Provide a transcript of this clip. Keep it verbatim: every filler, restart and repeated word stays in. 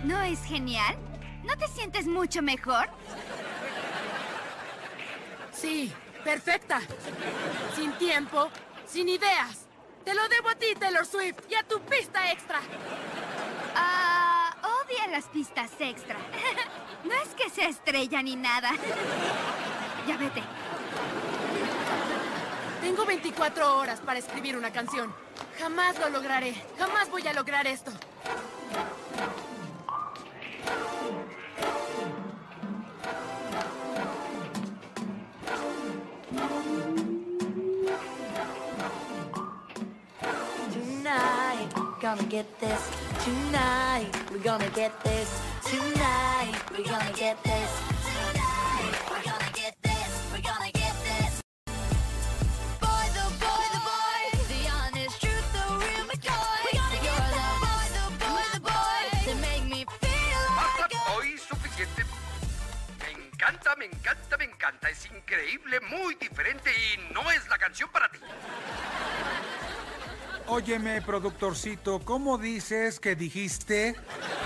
¿No es genial? ¿No te sientes mucho mejor? Sí, perfecta. Sin tiempo, sin ideas. Te lo debo a ti, Taylor Swift, y a tu pista extra. Ah, odia las pistas extra. No es que sea estrella ni nada. Ya vete. Tengo veinticuatro horas para escribir una canción. Jamás lo lograré. Jamás voy a lograr esto. Tonight, gonna get this. Tonight, we're gonna get this. Tonight, we're gonna get this. Tonight, we're gonna get this. We're gonna get this. Boy, the boy, the boy, the honest truth, the real McCoy. We're gonna get the boy, the boy, the boy, to make me feel like Basta a... hoy suficiente. Me encanta, me encanta, me encanta. Es increíble, muy diferente y no es la canción para ti. Óyeme, productorcito, ¿cómo dices que dijiste?